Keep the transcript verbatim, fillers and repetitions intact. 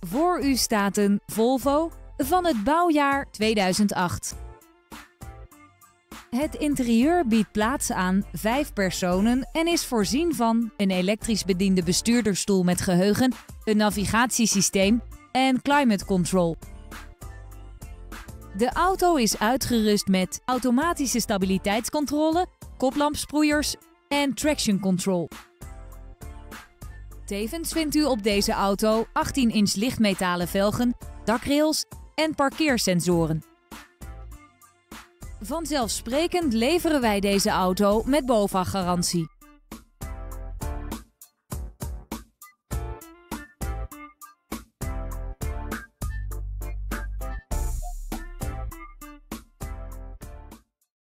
Voor u staat een Volvo van het bouwjaar tweeduizend acht. Het interieur biedt plaats aan vijf personen en is voorzien van een elektrisch bediende bestuurdersstoel met geheugen, een navigatiesysteem en climate control. De auto is uitgerust met automatische stabiliteitscontrole, koplampsproeiers en traction control. Tevens vindt u op deze auto achttien inch lichtmetalen velgen, dakrails en parkeersensoren. Vanzelfsprekend leveren wij deze auto met BOVAG-garantie.